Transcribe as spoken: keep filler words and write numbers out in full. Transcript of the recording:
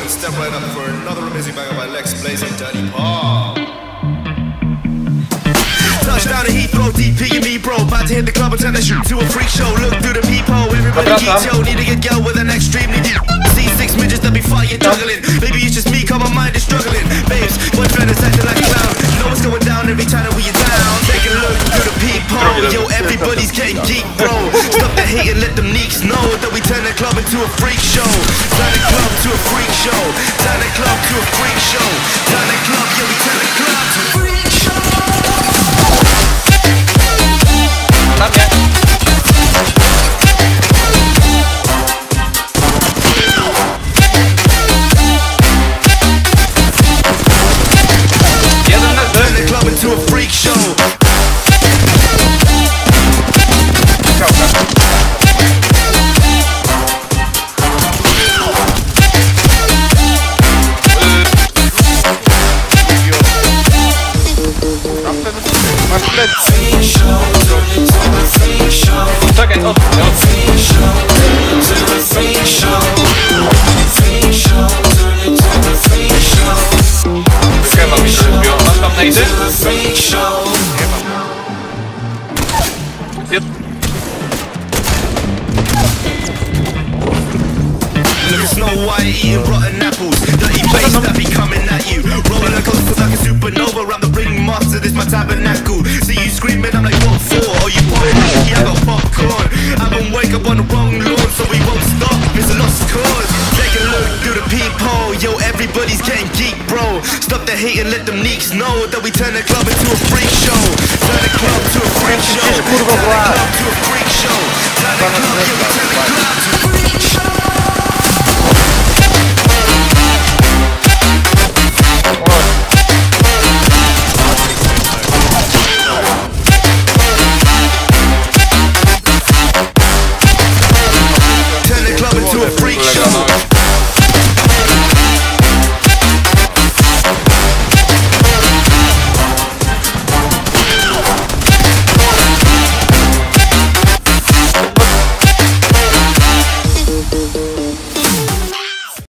and step right up for another amazing banger by Lex Blaze and Daddy Paul. Touchdown to Heathrow, D P and me, bro. About to hit the club and turn that shit to a freak show. Look through the peephole, everybody geeks, yo. Need to get girl with an extremely deep. See six midgets that be fighting, juggling. Maybe it's just me, cause my mind is struggling. Babes, boyfriend is acting like a clown. You know what's going down every time that we are down. Take a look through the peephole, yo. Everybody's getting geek, bro. Stop the hate and let them neeks know that we turn the club into a freak show. Turn the club to a freak show. Turn the club to a freak show. Turn the club, yeah, we turn the club to a freak show. Not yet. Turn the club into a freak show. Czekaj, o, Chyba mi się rozbiło. Masz tam najdy? Nie mam. Look at Snow White eating rotten apples. Dirty bass that be coming at you. Rolling the coasters like a supernova. I'm the ringmaster, this my tabernacle. See you screaming, I'm like, what for? Oh, you want me? I got popcorn. I don't wake up on the wrong lawn, so we won't stop. It's a lost cause. Take a look through the peephole. Yo, everybody's getting geek, bro. Stop the hate and let them neeks know that we turn the club into a freak show. Turn the club to a freak show. Turn the club to a freak show. Turn the club, yeah, we turn